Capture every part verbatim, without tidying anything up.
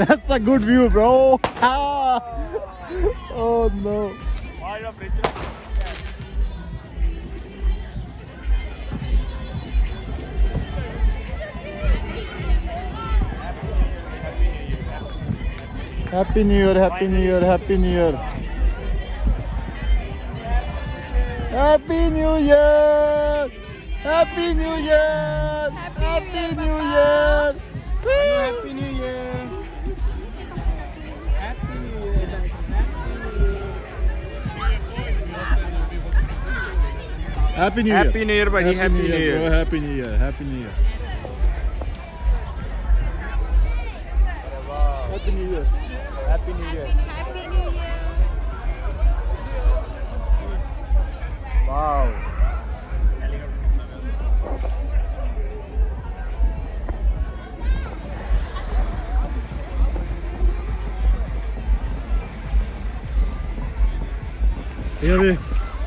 That's a good view, bro. Ah. Oh no. Happy New Year, Happy New Year, Happy New Year. Happy New Year! Happy New Year! Happy New Year! Happy New Year! Happy New Year! Happy New Year! Happy New Year, buddy! Happy New Year! Bro, Happy New Year! Happy New Year! Happy New Year! Happy New Year! Happy New Year! Wow! Here it is.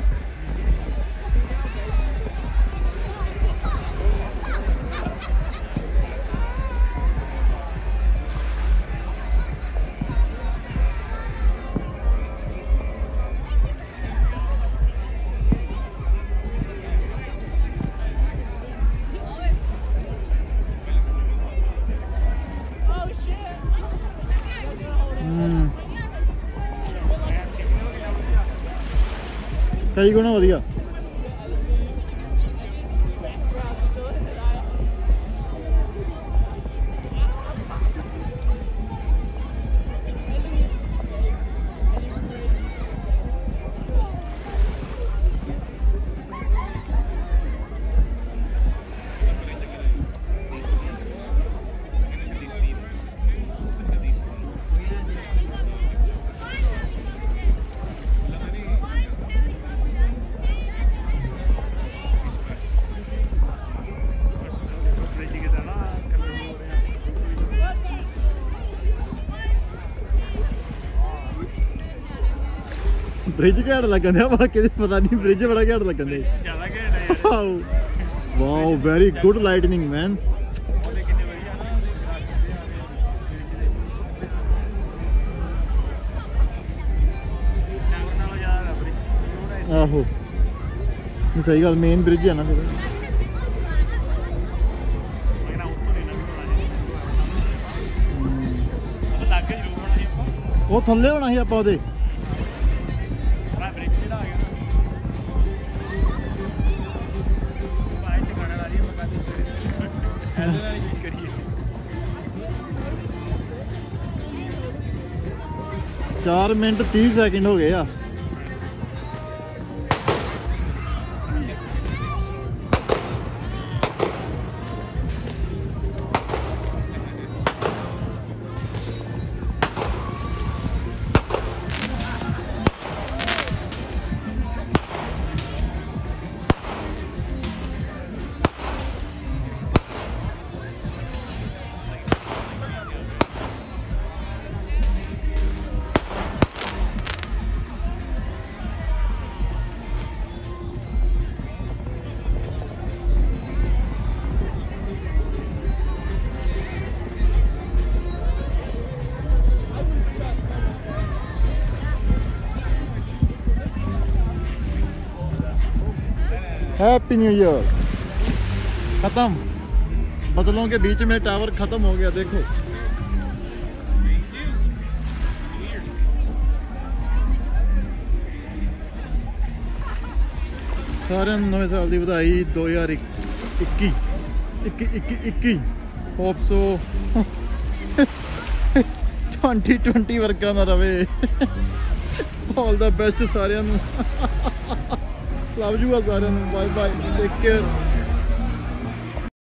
कई गुना वधिया bridge घैंट लगन दिया बाकी पता नहीं bridge बड़ा घैंट लगन दिया ज़्यादा घैंट है यार wow very good lightning man आहो सही गल मेन ब्रिज है ना फिर वो थल्ले होना ही आपां ओहदे चार मिनट तीस सैकेंड हो गए आ हैप्पी न्यू ईयर खत्म बदलों के बीच में टावर खत्म हो गया देखो सारे नवे साल की बधाई दो हज़ार इक्की इक्की इक्की इक्की होप सो ट्वेंटी ट्वेंटी वर्गा ना रवे ऑल द बेस्ट सारे लव यू सारे बाय बाय टेक केयर